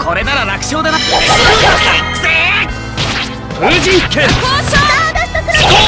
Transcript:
これなら楽勝だな。風神剣ストー